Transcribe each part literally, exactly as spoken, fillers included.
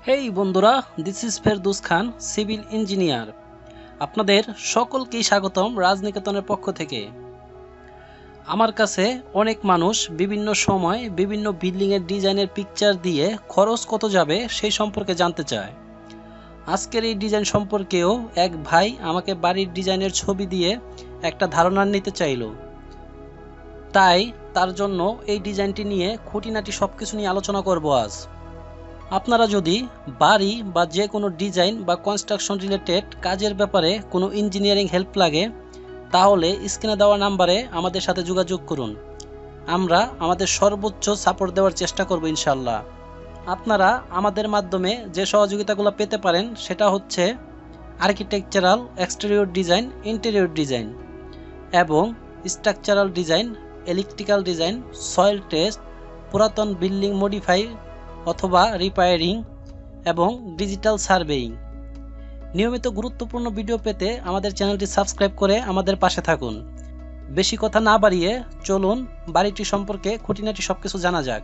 হেই বন্ধুরা, this is Ferdous Khan, civil engineer. আপনাদের সকলকেই স্বাগতম রাজনিকেতনের পক্ষ থেকে। আমার কাছে অনেক মানুষ বিভিন্ন সময় বিভিন্ন বিল্ডিংয়ের ডিজাইনের পিকচার দিয়ে খরচ কত যাবে সেই সম্পর্কে জানতে চায়। আজকের এই ডিজাইন সম্পর্কেও এক ভাই আমাকে বাড়ির ডিজাইনের ছবি দিয়ে একটা ধারণা নিতে চাইল। তাই তার জন্য এই ডিজাইনটি নিয়ে খুঁটিনাটি সব কিছু নিয়ে আলোচনা করব আজ। আপনারা যদি বাড়ি বা যে কোনো ডিজাইন বা কনস্ট্রাকশন রিলেটেড কাজের ব্যাপারে কোনো ইঞ্জিনিয়ারিং হেল্প লাগে, তাহলে স্ক্রিনে দেওয়া নাম্বারে আমাদের সাথে যোগাযোগ করুন। আমরা আমাদের সর্বোচ্চ সাপোর্ট দেওয়ার চেষ্টা করব ইনশাল্লাহ। আপনারা আমাদের মাধ্যমে যে সহযোগিতাগুলো পেতে পারেন সেটা হচ্ছে architectural, exterior design, interior design এবং structural design, electrical design, soil test, পুরাতন বিল্ডিং মডিফাই অথবা রিপেয়ারিং এবং ডিজিটাল সার্ভেইং। নিয়মিত গুরুত্বপূর্ণ ভিডিও পেতে আমাদের চ্যানেলটি সাবস্ক্রাইব করে আমাদের পাশে থাকুন। বেশি কথা না বাড়িয়ে চলুন বাড়িটি সম্পর্কে খুঁটিনাটি সবকিছু জানা যাক।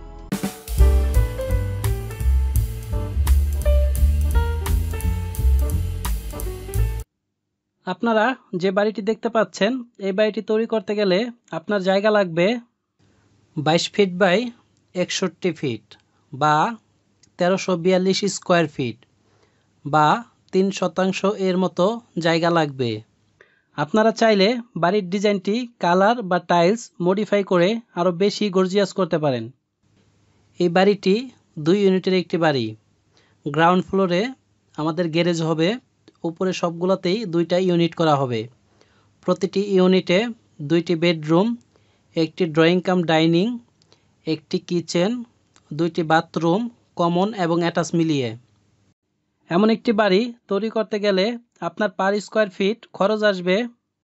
আপনারা যে বাড়িটি দেখতে পাচ্ছেন, এই বাড়িটি তৈরি করতে গেলে আপনার জায়গা লাগবে বাইশ ফিট বাই একষট্টি ফিট বা তেরোশো বিয়াল্লিশ স্কোয়ার ফিট বা তিন শতাংশ এর মতো জায়গা লাগবে। আপনারা চাইলে বাড়ির ডিজাইনটি কালার বা টাইলস মডিফাই করে আরও বেশি গর্জিয়াস করতে পারেন। এই বাড়িটি দুই ইউনিটের একটি বাড়ি। গ্রাউন্ড ফ্লোরে আমাদের গ্যারেজ হবে, উপরে সবগুলোতেই দুইটা ইউনিট করা হবে। প্রতিটি ইউনিটে দুইটি বেডরুম, একটি ড্রয়িং কাম ডাইনিং, একটি কিচেন, দুইটি বাথরুম কমন এবং অ্যাটাচ মিলিয়ে। এমন একটি বাড়ি তৈরি করতে গেলে আপনার পার স্কোয়ার ফিট খরচ আসবে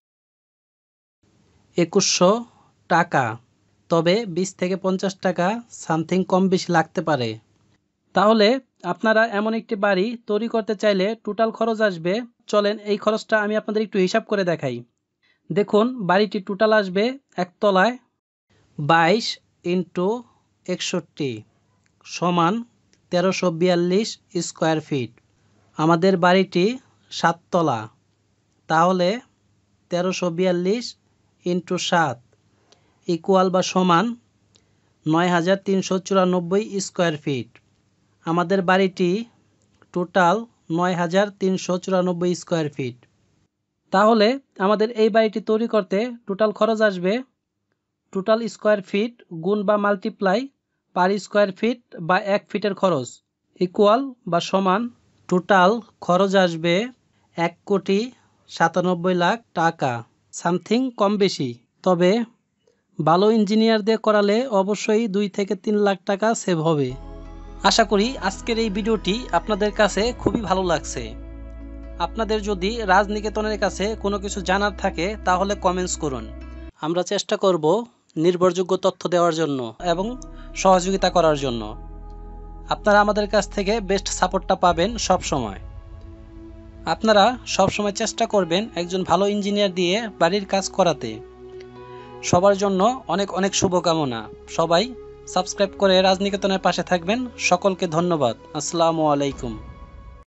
একুশশো টাকা, তবে বিশ থেকে পঞ্চাশ টাকা সামথিং কম বেশি লাগতে পারে। তাহলে আপনারা এমন একটি বাড়ি তৈরি করতে চাইলে টোটাল খরচ আসবে, চলেন এই খরচটা আমি আপনাদের একটু হিসাব করে দেখাই। দেখুন, বাড়িটি টোটাল আসবে একতলায় বাইশ ইন্টু একষট্টি সমান তেরোশো বিয়াল্লিশ স্কোয়ার ফিট। আমাদের বাড়িটি সাততলা, তাহলে তেরোশো বিয়াল্লিশ ইন্টু সাত ইকুয়াল বা সমান নয় হাজার তিনশো চুরানব্বই স্কোয়ার ফিট। আমাদের বাড়িটি টোটাল নয় হাজার তিনশো চুরানব্বই স্কোয়ার ফিট। তাহলে আমাদের এই বাড়িটি তৈরি করতে টোটাল খরচ আসবে টোটাল স্কোয়ার ফিট গুণ বা মাল্টিপ্লাই পার স্কোয়ার ফিট বা এক ফিটের খরচ ইকুয়াল বা সমান টোটাল খরচ আসবে এক কোটি সাতানব্বই লাখ টাকা, সামথিং কম বেশি। তবে ভালো ইঞ্জিনিয়ার দিয়ে করালে অবশ্যই দুই থেকে তিন লাখ টাকা সেভ হবে। আশা করি আজকের এই ভিডিওটি আপনাদের কাছে খুবই ভালো লাগছে। আপনাদের যদি রাজনিকেতনের কাছে কোনো কিছু জানার থাকে তাহলে কমেন্টস করুন। আমরা চেষ্টা করব নির্ভরযোগ্য তথ্য দেওয়ার জন্য এবং সহযোগিতা করার জন্য। আপনারা আমাদের কাছ থেকে বেস্ট সাপোর্টটা পাবেন সব সময়। আপনারা সব সময় চেষ্টা করবেন একজন ভালো ইঞ্জিনিয়ার দিয়ে বাড়ির কাজ করাতে। সবার জন্য অনেক অনেক শুভকামনা। সবাই সাবস্ক্রাইব করে রাজনিকেতনের পাশে থাকবেন। সকলকে ধন্যবাদ। আসসালামু আলাইকুম।